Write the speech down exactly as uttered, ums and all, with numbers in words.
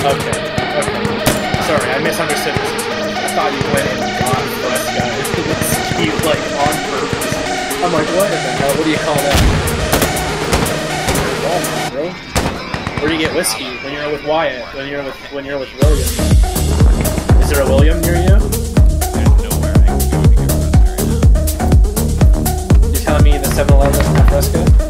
Okay, okay. Sorry, I misunderstood this. I thought you went and got Fresca whiskey, like, on purpose. I'm like, what in the hell? What do you call that? Walmart, bro. Where do you get whiskey? When you're with Wyatt. When you're with when you're with William. Is there a William near you? There's nowhere I can go to get Fresca right now. You're telling me the seven eleven is not Fresca?